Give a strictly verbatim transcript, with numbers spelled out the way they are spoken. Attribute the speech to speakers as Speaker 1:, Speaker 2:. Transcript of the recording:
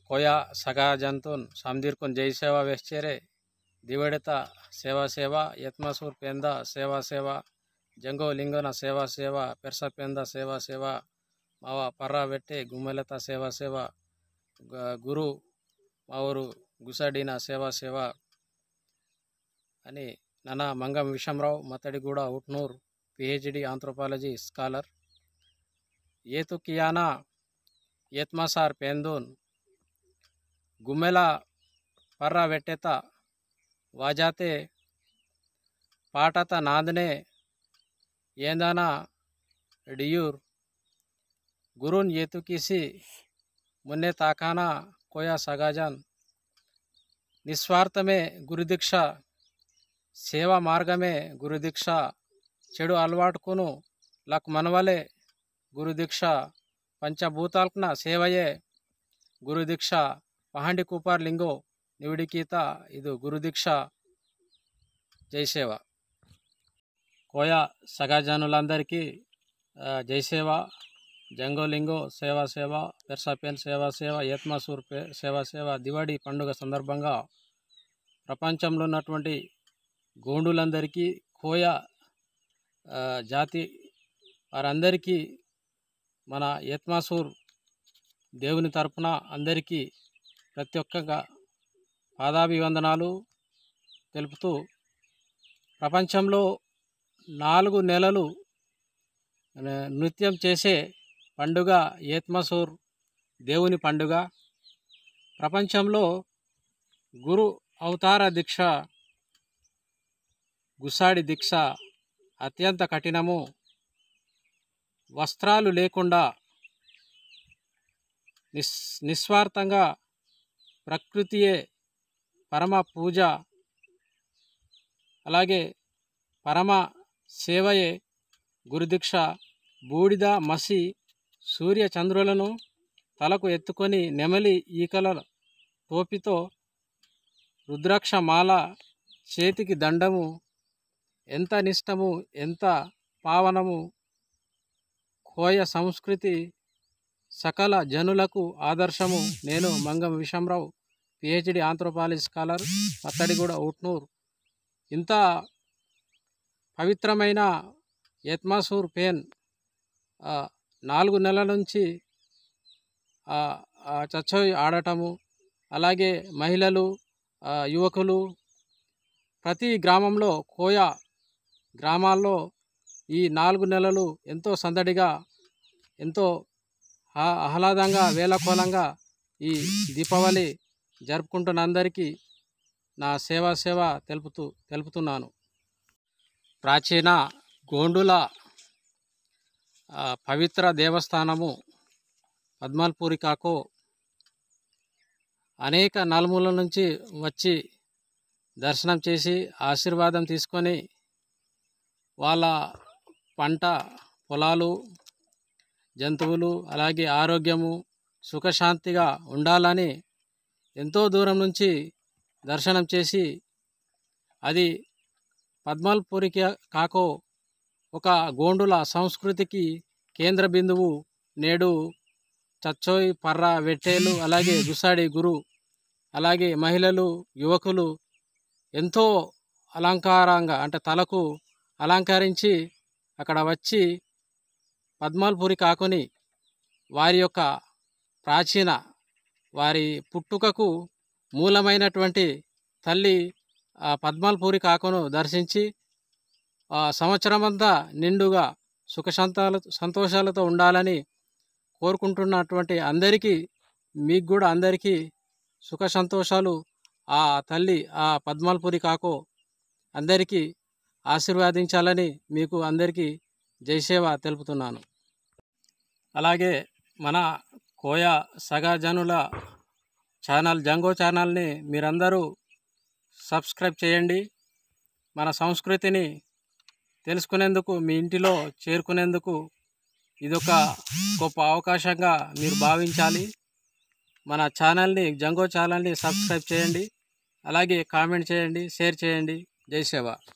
Speaker 1: कोया सगा जंतुन सामदीरकुन जय सेवा वेश्चेरे दिवड़ता सेवा सेवा यत्मासूर पेंदा सेवा सेवा जंगो लिंगोना सेवा सेवा पेरसा पेंदा सेवा सेवा मावा पर्रा वेट्टे गुम्मलता सेवा सेवा गुरु मावूरु गुसाडीना सेवा सेवा అని నన్న Mangam Vishamrao Mattadiguda Utnoor PhD anthropology scholar ఏతు కియానా ఏత్మాసార్ పేందూన్ గుమ్మెలా పర్రా వెట్టెత వాజాతే పాటత నాదనే ఏందానా డియూర్ గురున్ ఏతు కిసి మున్నే తాకానా కోయా సగాజాన్ నిస్వార్థమే గురుదీక్ష సేవా మార్గమే గురుదీక్ష చెడు అలవాటుకును లక్ మనవలే గురుదీక్ష పంచభూతాల్కున సేవయే గురుదీక్ష పహండి కూపార్ లింగో నివిడికీత ఇది గురుదీక్ష జైసేవ కోయా సగాజనులందరికీ జైసేవ జంగోలింగో సేవా సేవ పెర్సాపెన్ సేవా సేవ ఏత్మాసూర్ సేవా సేవ దివాళీ పండుగ సందర్భంగా ప్రపంచంలో ఉన్నటువంటి గోండులందరికీ కోయా జాతి వారందరికీ మన ఏత్మాసూర్ దేవుని తరపున అందరికీ ప్రతి ఒక్కగా పాదాభివందనాలు తెలుపుతూ ప్రపంచంలో నాలుగు నెలలు నృత్యం చేసే పండుగ ఏత్మాసూర్ దేవుని పండుగ. ప్రపంచంలో గురు అవతార దీక్ష గుసాడి దీక్ష అత్యంత కఠినము. వస్త్రాలు లేకుండా నిస్ నిస్వార్థంగా ప్రకృతియే పరమ పూజ, అలాగే పరమ సేవయే గురుదీక్ష. బూడిద మసి సూర్య చంద్రులను తలకు ఎత్తుకొని నెమలి ఈకల టోపితో రుద్రాక్ష మాల చేతికి దండము ఎంత నిష్టము ఎంత పావనము. కోయ సంస్కృతి సకల జనులకు ఆదర్శము. నేను Mangam Vishamrao PhD anthropology scholar Mattadiguda Utnoor. ఇంత పవిత్రమైన ఏత్మాసూర్ పేన్ నాలుగు నెలల నుంచి చచ్చోయి ఆడటము, అలాగే మహిళలు యువకులు ప్రతి గ్రామంలో కోయా గ్రామాల్లో ఈ నాలుగు నెలలు ఎంతో సందడిగా ఎంతో ఆహ్లాదంగా వేలకోలంగా ఈ దీపావళి జరుపుకుంటున్న అందరికీ నా సేవా సేవ తెలుపుతూ తెలుపుతున్నాను. ప్రాచీన గోండుల పవిత్ర దేవస్థానము పద్మల్పూరి కాకో అనేక నలుమూల నుంచి వచ్చి దర్శనం చేసి ఆశీర్వాదం తీసుకొని వాళ్ళ పంట పొలాలు జంతువులు అలాగే ఆరోగ్యము సుఖశాంతిగా ఉండాలని ఎంతో దూరం నుంచి దర్శనం చేసి, అది పద్మల్పూరికి కాకో ఒక గోండుల సంస్కృతికి కేంద్ర బిందువు. నేడు చచ్చోయ్ పర్రా వెట్టేలు అలాగే గుసాడి గురు అలాగే మహిళలు యువకులు ఎంతో అలంకారంగా అంటే తలకు అలంకరించి అక్కడ వచ్చి పద్మల్పూరి కాకుని వారి యొక్క ప్రాచీన వారి పుట్టుకకు మూలమైనటువంటి తల్లి పద్మల్పూరి కాకును దర్శించి సంవత్సరమంతా నిండుగా సుఖ సంతాల సంతోషాలతో ఉండాలని కోరుకుంటున్నటువంటి అందరికీ, మీకు కూడా అందరికీ సుఖ సంతోషాలు ఆ తల్లి ఆ పద్మల్పూరి కాకో అందరికీ ఆశీర్వాదించాలని మీకు అందరికీ జైసేవ తెలుపుతున్నాను. అలాగే మన కోయా సగాజనుల ఛానల్ జంగో ఛానల్ని మీరందరూ సబ్స్క్రైబ్ చేయండి. మన సంస్కృతిని తెలుసుకునేందుకు మీ ఇంటిలో చేరుకునేందుకు ఇదొక గొప్ప అవకాశంగా మీరు భావించాలి. మన ఛానల్ని జంగో ఛానల్ని సబ్స్క్రైబ్ చేయండి, అలాగే కామెంట్ చేయండి, షేర్ చేయండి. జై సేవ.